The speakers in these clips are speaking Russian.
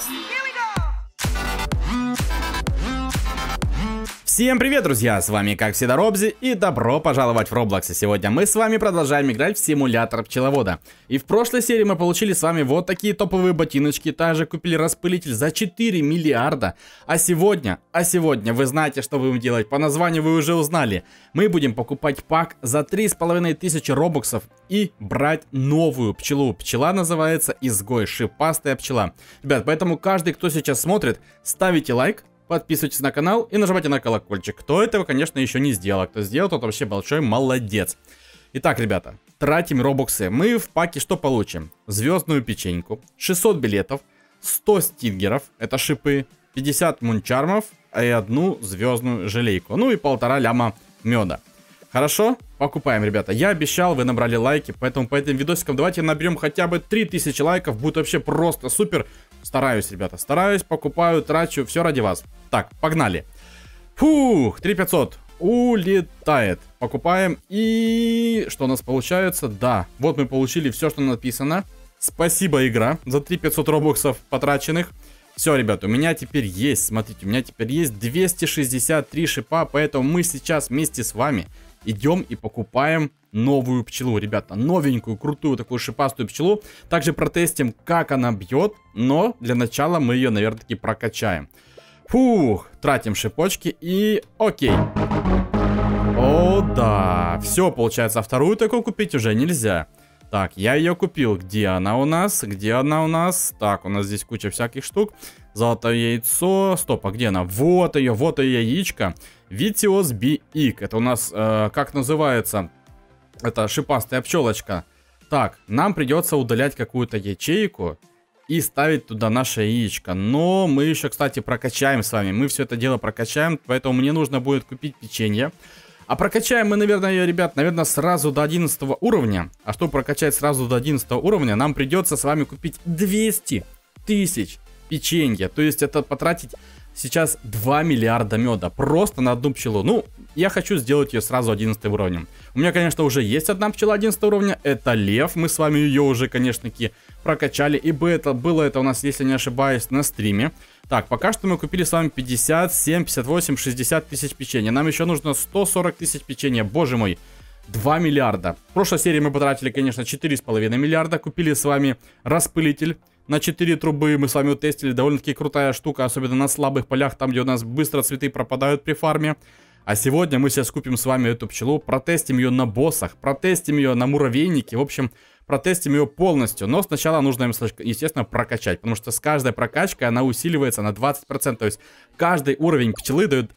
Всем привет, друзья! С вами, как всегда, Робзи, и добро пожаловать в Roblox. Сегодня мы с вами продолжаем играть в симулятор пчеловода. И в прошлой серии мы получили с вами вот такие топовые ботиночки, также купили распылитель за 4 миллиарда. А сегодня вы знаете, что будем делать, по названию вы уже узнали. Мы будем покупать пак за 3500 робоксов и брать новую пчелу. Пчела называется Изгой, шипастая пчела. Ребят, поэтому каждый, кто сейчас смотрит, ставите лайк. Подписывайтесь на канал и нажимайте на колокольчик. Кто этого, конечно, еще не сделал. Кто сделал, тот вообще большой молодец. Итак, ребята, тратим робоксы. Мы в паке что получим? Звездную печеньку, 600 билетов, 100 стингеров, это шипы, 50 мунчармов и одну звездную желейку. Ну и 1,5 ляма меда. Хорошо? Покупаем, ребята. Я обещал, вы набрали лайки, поэтому по этим видосикам давайте наберем хотя бы 3000 лайков. Будет вообще просто супер. Стараюсь, ребята, стараюсь, покупаю, трачу, все ради вас. Так, погнали. Фух, 3500. Улетает. Покупаем. И что у нас получается? Да, вот мы получили все, что написано. Спасибо, игра, за 3500 робоксов потраченных. Все, ребята, у меня теперь есть, смотрите, у меня теперь есть 263 шипа, поэтому мы сейчас вместе с вами идем и покупаем новую пчелу, ребята, новенькую, крутую такую шипастую пчелу. Также протестим, как она бьет, но для начала мы ее, наверное, таки прокачаем. Фух, тратим шипочки и окей. О, да, все, получается, вторую такую купить уже нельзя. Так, я ее купил. Где она у нас? Где она у нас? Так, у нас здесь куча всяких штук. Золотое яйцо. Стоп, а где она? Вот ее яичко. Vitios BX. Это у нас, как называется? Это шипастая пчелочка. Так, нам придется удалять какую-то ячейку и ставить туда наше яичко. Но мы еще, кстати, прокачаем с вами. Мы все это дело прокачаем, поэтому мне нужно будет купить печенье. А прокачаем мы, наверное, ребят, сразу до 11 уровня. А чтобы прокачать сразу до 11 уровня, нам придется с вами купить 200 тысяч печенья. То есть это потратить сейчас 2 миллиарда меда просто на одну пчелу. Ну, я хочу сделать ее сразу 11 уровнем. У меня, конечно, уже есть одна пчела 11 уровня. Это лев. Мы с вами ее уже, конечно-таки, прокачали. И было это у нас, если не ошибаюсь, на стриме. Так, пока что мы купили с вами 57, 58, 60 тысяч печенья. Нам еще нужно 140 тысяч печенья. Боже мой, 2 миллиарда. В прошлой серии мы потратили, конечно, 4,5 миллиарда. Купили с вами распылитель на 4 трубы. Мы с вами утестили. Довольно-таки крутая штука, особенно на слабых полях, там, где у нас быстро цветы пропадают при фарме. А сегодня мы сейчас купим с вами эту пчелу, протестим ее на боссах, протестим ее на муравейнике. В общем, протестим ее полностью. Но сначала нужно им, естественно, прокачать. Потому что с каждой прокачкой она усиливается на 20%. То есть каждый уровень пчелы дает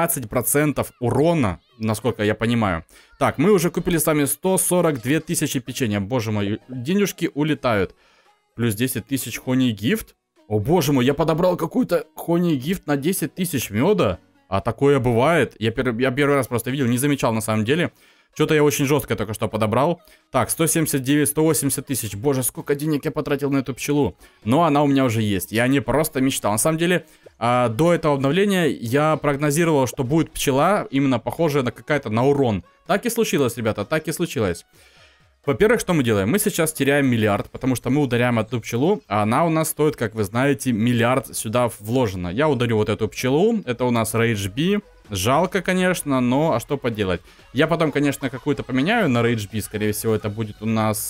20% урона, насколько я понимаю. Так, мы уже купили с вами 142 тысячи печенья. Боже мой, денежки улетают. Плюс 10 тысяч хони гифт. О боже мой, я подобрал какой-то хони гифт на 10 тысяч меда. А такое бывает. Я первый раз просто видел, не замечал на самом деле. Что-то я очень жестко только что подобрал. Так, 179, 180 тысяч. Боже, сколько денег я потратил на эту пчелу. Но она у меня уже есть. Я не просто мечтал. На самом деле, до этого обновления я прогнозировал, что будет пчела именно похожая на какая-то на урон. Так и случилось, ребята, так и случилось. Во-первых, что мы делаем? Мы сейчас теряем миллиард, потому что мы ударяем эту пчелу, а она у нас стоит, как вы знаете, миллиард сюда вложено. Я ударю вот эту пчелу, это у нас Rage B. Жалко, конечно, но а что поделать? Я потом, конечно, какую-то поменяю на Rage B, скорее всего, это будет у нас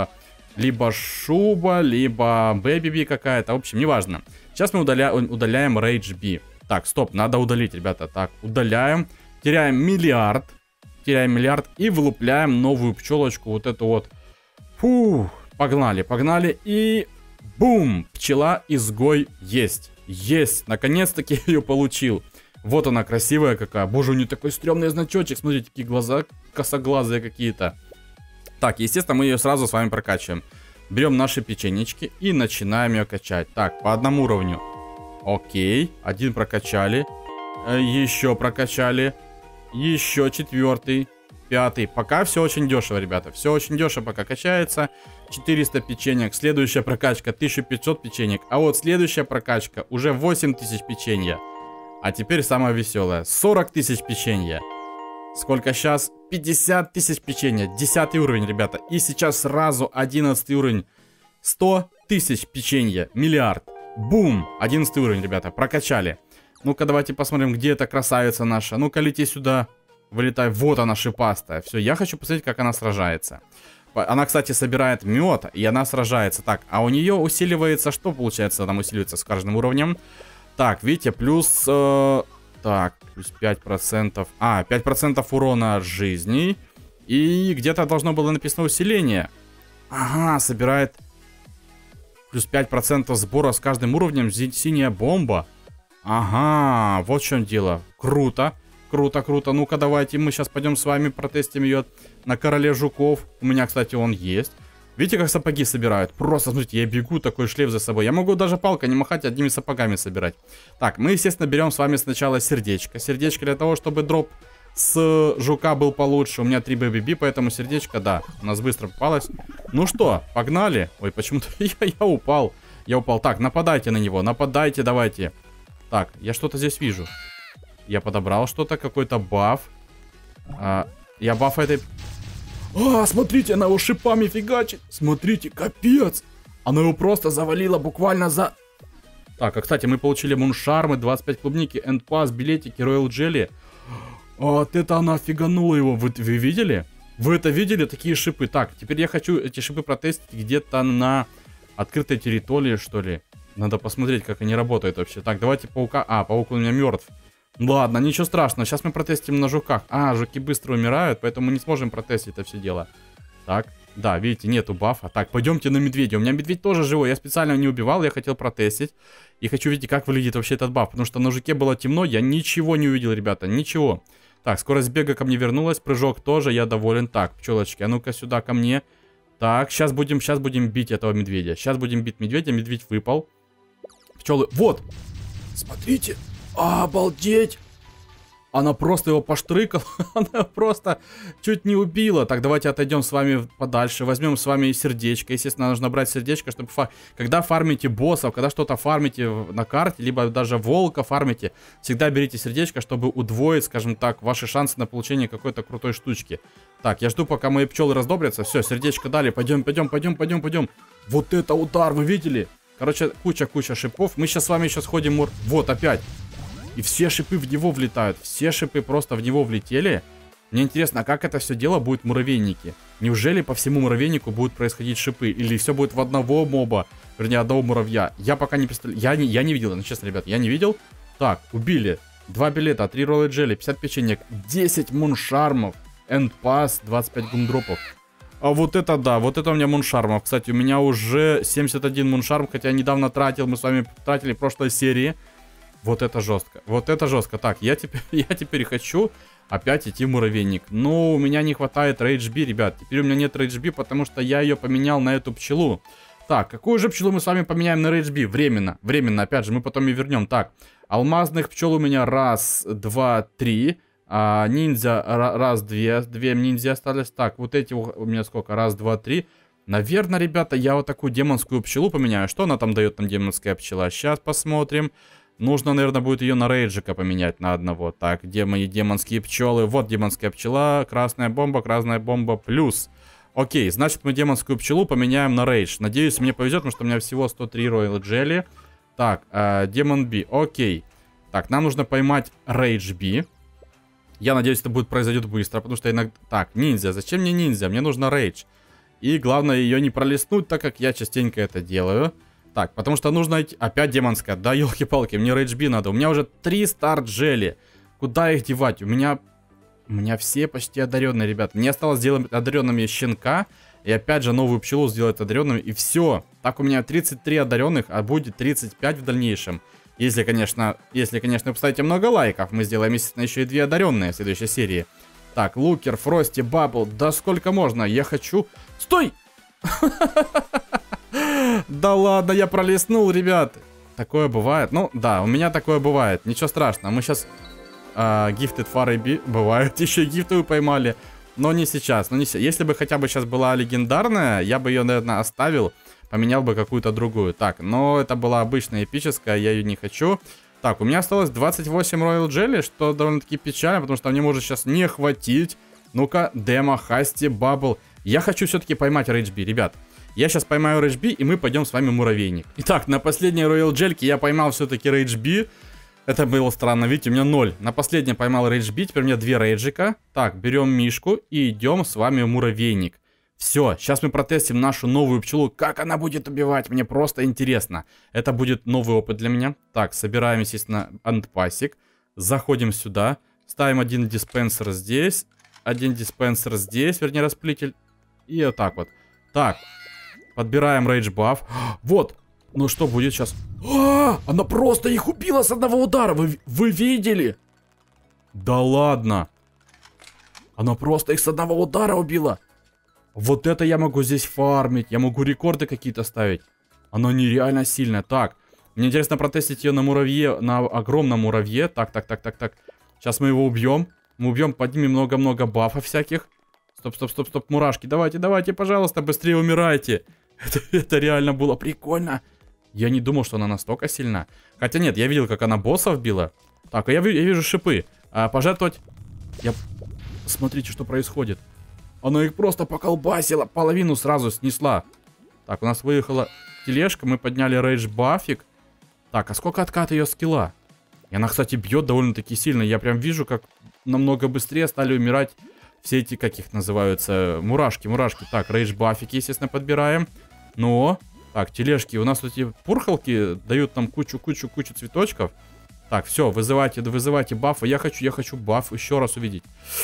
либо шуба, либо Baby B какая-то, в общем, неважно. Сейчас мы удаляем Rage B. Так, стоп, надо удалить, ребята. Так, удаляем, теряем миллиард. Теряем миллиард и вылупляем новую пчелочку, вот эту вот. Фух, погнали, погнали. И бум, пчела-изгой есть. Есть, наконец-таки ее получил. Вот она красивая какая. Боже, у нее такой стрёмный значочек. Смотрите, какие глаза косоглазые какие-то. Так, естественно, мы ее сразу с вами прокачиваем. Берем наши печенечки и начинаем ее качать. Так, по одному уровню. Окей, один прокачали. Еще прокачали. Еще 4-й, 5-й. Пока все очень дешево, ребята. Все очень дешево пока качается. 400 печенек. Следующая прокачка 1500 печенек. А вот следующая прокачка уже 8000 печенья. А теперь самое веселое. 40 тысяч печенья. Сколько сейчас? 50 тысяч печенья. 10 уровень, ребята. И сейчас сразу 11 уровень. 100 тысяч печенья. Миллиард. Бум! 11 уровень, ребята, прокачали. Ну-ка, давайте посмотрим, где эта красавица наша. Ну-ка, лети сюда. Вылетай. Вот она, шипастая. Все, я хочу посмотреть, как она сражается. Она, кстати, собирает мед, и она сражается. Так, а у нее усиливается, что получается? Там усиливается с каждым уровнем. Так, видите, плюс... так, плюс 5%. 5% урона от жизней. И где-то должно было написано усиление. Ага, собирает плюс 5% сбора с каждым уровнем. Синяя бомба. Ага, вот в чем дело. Круто. Круто, круто. Ну-ка, давайте мы сейчас пойдем с вами протестим ее на короле жуков. У меня, кстати, он есть. Видите, как сапоги собирают? Просто, смотрите, я бегу, такой шлейф за собой. Я могу даже палкой не махать, одними сапогами собирать. Так, мы, естественно, берем с вами сначала сердечко. Сердечко для того, чтобы дроп с жука был получше. У меня 3 BBB, поэтому сердечко, да, у нас быстро попалось. Ну что, погнали. Ой, почему-то я упал. Я упал. Так, нападайте на него, нападайте, давайте. Так, я что-то здесь вижу. Я подобрал что-то, какой-то баф. Я баф этой... смотрите, она его шипами фигачит. Смотрите, капец. Она его просто завалила буквально за... Так, а кстати, мы получили муншармы, 25 клубники, эндпас, билетики, роял джелли. Вот это она фиганула его. Вы видели? Вы это видели? Такие шипы. Так, теперь я хочу эти шипы протестить где-то на открытой территории, что ли. Надо посмотреть, как они работают вообще. Так, давайте паука... паук у меня мертв. Ладно, ничего страшного. Сейчас мы протестим на жуках. Жуки быстро умирают, поэтому не сможем протестить это все дело. Так, да, видите, нету бафа. Так, пойдемте на медведя. У меня медведь тоже живой. Я специально не убивал, я хотел протестить. И хочу видеть, как выглядит вообще этот баф. Потому что на жуке было темно, я ничего не увидел, ребята, ничего. Так, скорость бега ко мне вернулась. Прыжок тоже, я доволен. Так, пчелочки, а ну-ка сюда ко мне. Так, сейчас будем бить этого медведя. Сейчас будем бить медведя. Медведь выпал. Пчелы, вот. Смотрите. Обалдеть! Она просто его поштрыкала. Она просто чуть не убила. Так, давайте отойдем с вами подальше. Возьмем с вами сердечко. Естественно, нужно брать сердечко, чтобы... Когда фармите боссов, когда что-то фармите на карте, либо даже волка фармите, всегда берите сердечко, чтобы удвоить, скажем так, ваши шансы на получение какой-то крутой штучки. Так, я жду, пока мои пчелы раздобрятся. Все, сердечко дали. Пойдем. Вот это удар, вы видели? Короче, куча шипов. Мы сейчас с вами еще сходим... Вот, опять. И все шипы в него влетают. Все шипы просто в него влетели. Мне интересно, а как это все дело будет в муравейнике? Неужели по всему муравейнику будут происходить шипы? Или все будет в одного моба? Вернее, одного муравья. Я пока не представляю. Я не видел, ну честно, ребят, я не видел. Так, убили. 2 билета, 3 роллы джелли, 50 печенек, 10 муншармов, эндпас, 25 гумдропов. А вот это да, вот это у меня муншармов. Кстати, у меня уже 71 муншарм, хотя я недавно тратил, мы с вами тратили в прошлой серии. Вот это жестко, вот это жестко. Так, я теперь хочу опять идти в муравейник. Но у меня не хватает рейдж-би, ребят. Теперь у меня нет рейдж-би, потому что я ее поменял на эту пчелу. Так, какую же пчелу мы с вами поменяем на рейдж-би? Временно, опять же, мы потом ее вернем. Так, алмазных пчел у меня 1, 2, 3. Ниндзя 1, 2 ниндзя остались. Так, вот эти у меня сколько? 1, 2, 3. Наверное, ребята, я вот такую демонскую пчелу поменяю. Что она там дает, нам демонская пчела? Сейчас посмотрим. Нужно, наверное, будет ее на рейджика поменять на одного. Так, где мои демонские пчелы? Вот демонская пчела, красная бомба плюс. Окей, значит, мы демонскую пчелу поменяем на рейдж. Надеюсь, мне повезет, потому что у меня всего 103 роял джелли. Так, демон би, окей. Так, нам нужно поймать рейдж би. Я надеюсь, это произойдет быстро, потому что иногда... Так, ниндзя, зачем мне ниндзя? Мне нужно рейдж. И главное ее не пролистнуть, так как я частенько это делаю. Так, потому что нужно идти... Опять демонская. Да, елки-палки, мне рейдж-би надо. У меня уже 3 старт джели. Куда их девать? У меня все почти одаренные, ребят. Мне осталось сделать одаренными щенка. И опять же новую пчелу сделать одаренными. И все. Так у меня 33 одаренных, а будет 35 в дальнейшем. Если, конечно, вы поставите много лайков, мы сделаем, естественно, еще и 2 одаренные в следующей серии. Так, Лукер, Фрости, Баббл. Да сколько можно? Я хочу... Стой! Да ладно, я пролистнул, ребят. Такое бывает. Ну, да, у меня такое бывает. Ничего страшного. Мы сейчас... Gifted Far бывает. Еще и гифтовую поймали. Но не сейчас. Если бы хотя бы сейчас была легендарная, я бы ее, наверное, оставил. Поменял бы какую-то другую. Так, но это была обычная эпическая. Я ее не хочу. Так, у меня осталось 28 Royal Jelly, что довольно-таки печально, потому что мне может сейчас не хватить. Ну-ка, Демо, Хасти, Баббл. Я хочу все-таки поймать рейдж-би, ребят. Я сейчас поймаю Рейдж Би, и мы пойдем с вами в муравейник. Итак, на последней Роял Джельке я поймал все-таки Рейдж Би. Это было странно, видите, у меня 0. На последней поймал Рейдж Би, теперь у меня 2 рейджика. Так, берем Мишку и идем с вами в муравейник. Все, сейчас мы протестим нашу новую пчелу. Как она будет убивать, мне просто интересно. Это будет новый опыт для меня. Так, собираем, естественно, антпасик. Заходим сюда. Ставим один диспенсер здесь. Один диспенсер здесь, вернее, расплитель. И вот так вот. Так, подбираем рейдж баф. Вот, ну что будет сейчас? Она просто их убила с одного удара. Вы видели? Да ладно. Она просто их с одного удара убила. Вот это я могу здесь фармить. Я могу рекорды какие-то ставить. Она нереально сильная. Так, мне интересно протестить ее на муравье, на огромном муравье. Так. Сейчас мы его убьем. Мы убьем, поднимем много-много бафов всяких. Стоп, мурашки. Давайте, пожалуйста, быстрее умирайте. Это реально было прикольно. Я не думал, что она настолько сильна. Хотя нет, я видел, как она боссов била. Так, а я вижу шипы. Пожертвовать. Смотрите, что происходит. Она их просто поколбасила, половину сразу снесла. Так, у нас выехала тележка, мы подняли рейдж бафик. Так, а сколько откат ее скилла? И она, кстати, бьет довольно-таки сильно. Я прям вижу, как намного быстрее стали умирать все эти, как их называются, мурашки. Так, рейдж бафики, естественно, подбираем. Но, так, тележки, у нас эти пурхалки дают нам кучу цветочков. Так, все, вызывайте бафы. Я хочу баф еще раз увидеть.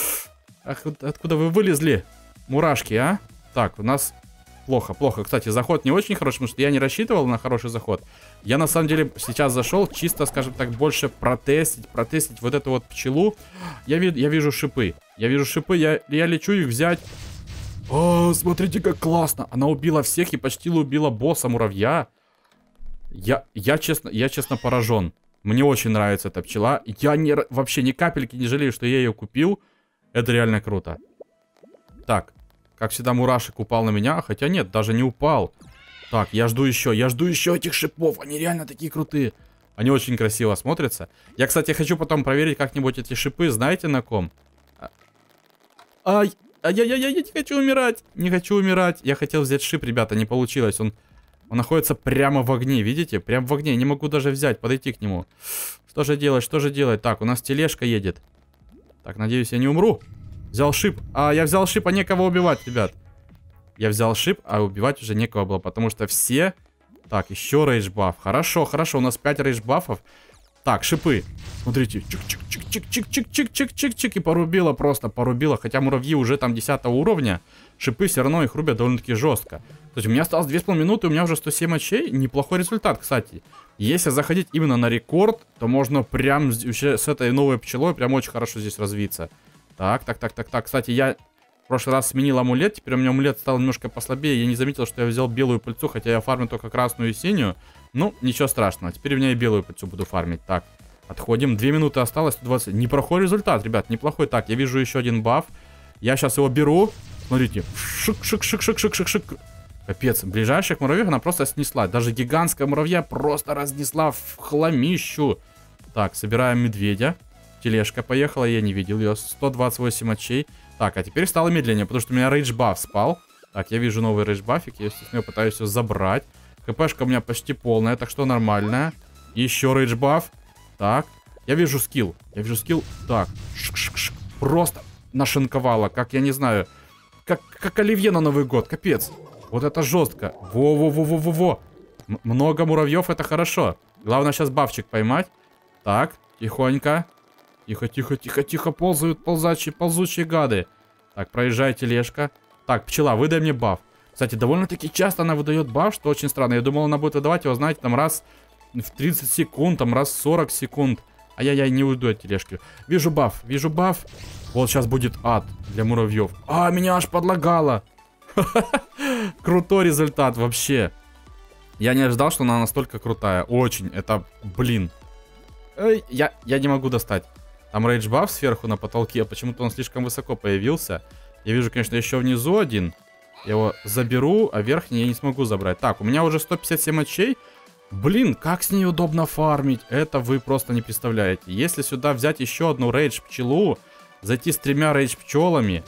Ах, откуда вы вылезли? Мурашки, а? Так, у нас плохо. Кстати, заход не очень хороший, потому что я не рассчитывал на хороший заход. Я, на самом деле, сейчас зашел чисто, скажем так, больше протестить вот эту вот пчелу. Я вижу шипы. Я лечу их взять. О, смотрите, как классно. Она убила всех и почти убила босса муравья. Я честно поражен. Мне очень нравится эта пчела. Я вообще ни капельки не жалею, что я ее купил. Это реально круто. Так, как всегда, мурашек упал на меня. Хотя нет, даже не упал. Так, я жду еще этих шипов. Они реально такие крутые. Они очень красиво смотрятся. Я, кстати, хочу потом проверить как-нибудь эти шипы. Знаете, на ком? Я не хочу умирать. Не хочу умирать. Я хотел взять шип, ребята, не получилось. Он находится прямо в огне, видите? Прямо в огне. Не могу даже взять, подойти к нему. Что же делать? Так, у нас тележка едет. Так, надеюсь, я не умру. Взял шип. Я взял шип, а некого убивать, ребят. Я взял шип, а убивать уже некого было, потому что все... Так, еще рейдж баф. Хорошо, у нас 5 рейдж бафов. Так, шипы. Смотрите. Чик-чик-чик-чик-чик-чик-чик-чик. И порубила. Хотя муравьи уже там 10 уровня. Шипы все равно их рубят довольно-таки жестко. То есть у меня осталось 2,5 минуты, у меня уже 107 очей. Неплохой результат, кстати. Если заходить именно на рекорд, то можно прям с этой новой пчелой прям очень хорошо здесь развиться. Так. Кстати, я в прошлый раз сменил амулет. Теперь у меня амулет стал немножко послабее. Я не заметил, что я взял белую пыльцу, хотя я фармлю только красную и синюю. Ну, ничего страшного. Теперь у меня и белую пыльцу буду фармить. Так, отходим. 2 минуты осталось, 120. Неплохой результат, ребят, неплохой. Так, я вижу еще один баф. Я сейчас его беру. Смотрите. Шик. Капец, ближайших муравьев она просто снесла. Даже гигантская муравья просто разнесла в хламищу. Так, собираем медведя. Тележка поехала, я не видел ее. 128 очей. Так, а теперь стало медленнее, потому что у меня рейдж баф спал. Так, я вижу новый рейдж бафик. Я, естественно, пытаюсь его забрать. ХПшка у меня почти полная, так что нормальная. Еще рейдж баф. Так, я вижу скилл. Так, просто нашинковала, как я не знаю. Как оливье на Новый год, капец. Вот это жестко. Во. Много муравьев, это хорошо. Главное сейчас бафчик поймать. Так, тихонько. Тихо. Ползучие гады. Так, проезжай, тележка. Так, пчела, выдай мне баф. Кстати, довольно-таки часто она выдает баф, что очень странно. Я думал, она будет выдавать его, знаете, там раз в 30 секунд, там раз в 40 секунд. Ай-яй-яй, не уйду от тележки. Вижу баф. Вот сейчас будет ад для муравьев. Меня аж подлагало. Крутой результат вообще. Я не ожидал, что она настолько крутая. Очень. Это, блин. Я не могу достать. Там рейдж баф сверху на потолке. Почему-то он слишком высоко появился. Я вижу, конечно, еще внизу один. Я его заберу, а верхний я не смогу забрать. Так, у меня уже 157 очей. Блин, как с ней удобно фармить. Это вы просто не представляете. Если сюда взять еще одну рейдж пчелу, зайти с 3 рейдж пчелами,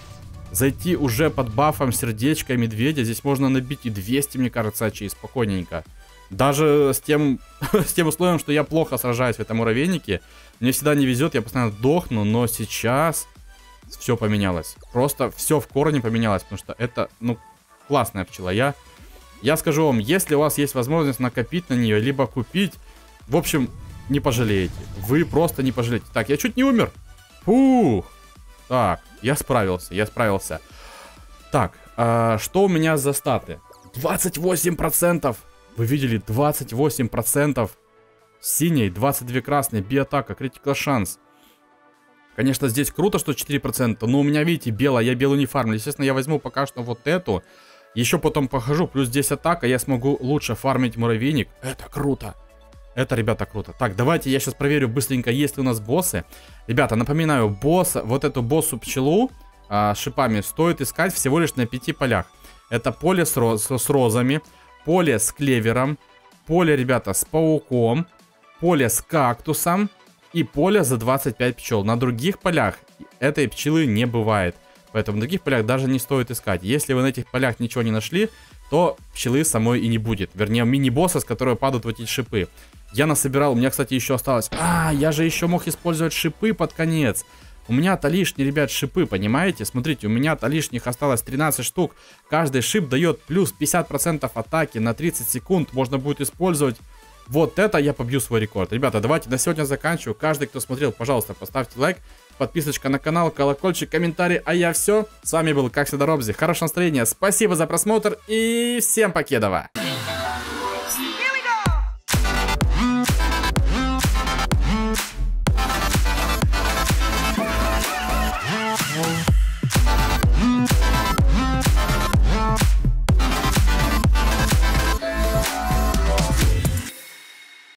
зайти уже под бафом сердечко и медведя. Здесь можно набить и 200, мне кажется, очей спокойненько. Даже с тем условием, что я плохо сражаюсь в этом муравейнике. Мне всегда не везет, я постоянно дохну, но сейчас все поменялось. Просто все в корне поменялось, потому что это, ну, классная пчела. Я скажу вам, если у вас есть возможность накопить на нее, либо купить, в общем, не пожалеете. Вы просто не пожалеете. Так, я чуть не умер. Фух. Так, я справился. Так, что у меня за статы? 28%. Вы видели, 28% синей, 22 красной, биатака, критикал шанс. Конечно, здесь круто, что 4%, но у меня, видите, белая, я белую не фармлю. Естественно, я возьму пока что вот эту. Еще потом похожу, плюс здесь атака, я смогу лучше фармить муравейник. Это круто. Это, ребята, круто. Так, давайте я сейчас проверю быстренько, есть ли у нас боссы. Ребята, напоминаю, вот эту боссу-пчелу шипами стоит искать всего лишь на 5 полях. Это поле с розами, поле с клевером, поле, ребята, с пауком, поле с кактусом и поле за 25 пчел. На других полях этой пчелы не бывает. Поэтому на других полях даже не стоит искать. Если вы на этих полях ничего не нашли, то пчелы самой и не будет. Вернее, мини-босса, с которого падают вот эти шипы. Я насобирал, у меня, кстати, еще осталось... я же еще мог использовать шипы под конец. У меня-то лишние, ребят, шипы, понимаете? Смотрите, у меня-то лишних осталось 13 штук. Каждый шип дает плюс 50% атаки на 30 секунд. Можно будет использовать. Вот это я побью свой рекорд. Ребята, давайте на сегодня заканчиваю. Каждый, кто смотрел, пожалуйста, поставьте лайк. Подписочка на канал, колокольчик, комментарий. А я все. С вами был, как всегда, Робзи. Хорошего настроения. Спасибо за просмотр и всем покедова.